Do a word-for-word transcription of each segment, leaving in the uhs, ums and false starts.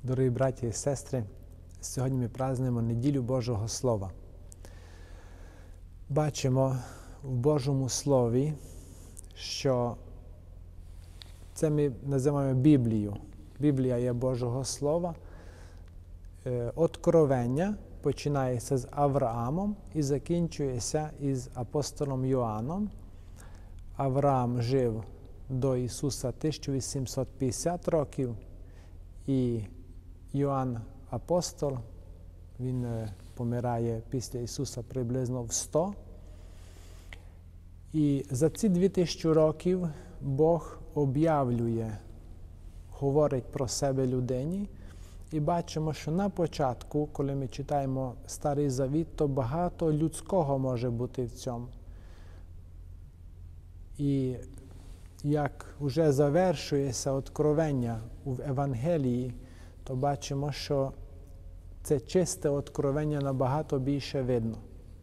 Дорогі браті і сестри, сьогодні ми празднуємо неділю Божого Слова. Бачимо в Божому Слові, що це ми називаємо Біблію. Біблія є Божого Слова. Откровення починається з Авраамом і закінчується із апостолом Йоанном. Авраам жив до Ісуса тисяча вісімсот п'ятдесят років, і Йоанн апостол, він помирає після Ісуса приблизно в сто. І за ці дві тисячі років Бог об'явлює, говорить про себе людині. І бачимо, що на початку, коли ми читаємо Старий Завіт, то багато людського може бути в цьому. І як вже завершується откровення в Евангелії, то бачимо, що це чисте откровення набагато більше видно.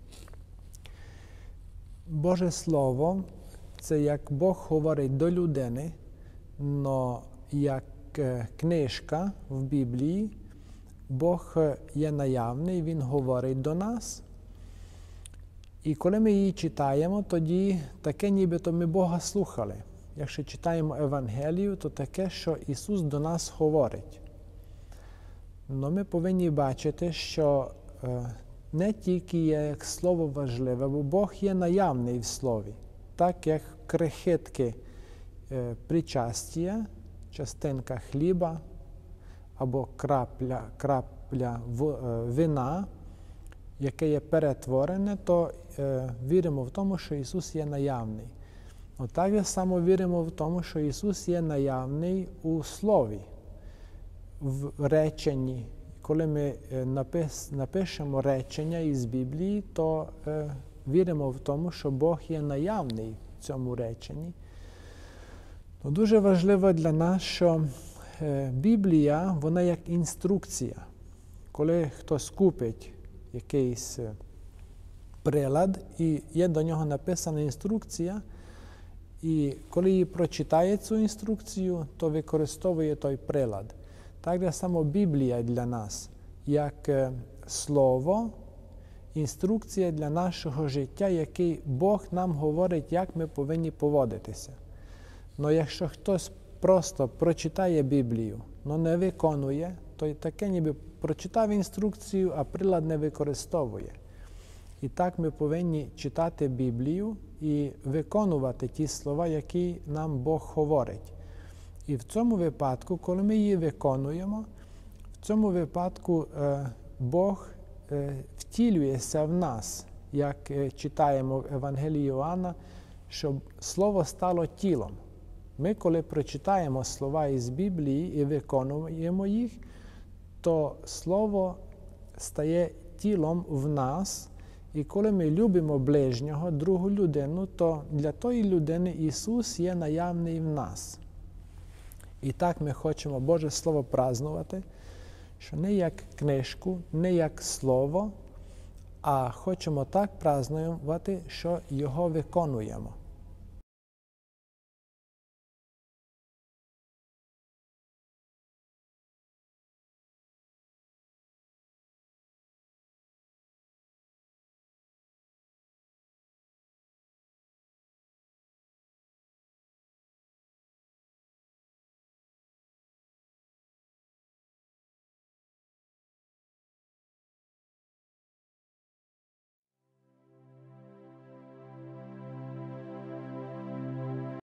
Боже Слово – це як Бог говорить до людини, але як книжка в Біблії, Бог є наявний, Він говорить до нас. І коли ми її читаємо, тоді таке нібито ми Бога слухали. Якщо читаємо Евангелію, то таке, що Ісус до нас говорить. Но ми повинні бачити, що не тільки є як Слово важливе, бо Бог є наявний в Слові. Так як крихітки причастя, частинка хліба або крапля, крапля вина, яке є перетворене, то е, віримо в тому, що Ісус є наявний. Отак само віримо в тому, що Ісус є наявний у Слові, в реченні. Коли ми е, напис, напишемо речення із Біблії, то е, віримо в тому, що Бог є наявний в цьому реченні. Но дуже важливо для нас, що е, Біблія, вона як інструкція. Коли хтось купить якийсь прилад, і є до нього написана інструкція, і коли її прочитає цю інструкцію, то використовує той прилад. Так само Біблія для нас, як слово, інструкція для нашого життя, який Бог нам говорить, як ми повинні поводитися. Але якщо хтось просто прочитає Біблію, але не виконує, то таке ніби прочитав інструкцію, а прилад не використовує. І так ми повинні читати Біблію і виконувати ті слова, які нам Бог говорить. І в цьому випадку, коли ми її виконуємо, в цьому випадку е, Бог е, втілюється в нас, як е, читаємо в Евангелії Йоанна, щоб Слово стало тілом. Ми, коли прочитаємо слова із Біблії і виконуємо їх, то Слово стає тілом в нас, і коли ми любимо ближнього, другу людину, то для тої людини Ісус є наявний в нас. І так ми хочемо Боже Слово празнувати, що не як книжку, не як слово, а хочемо так празнувати, що його виконуємо.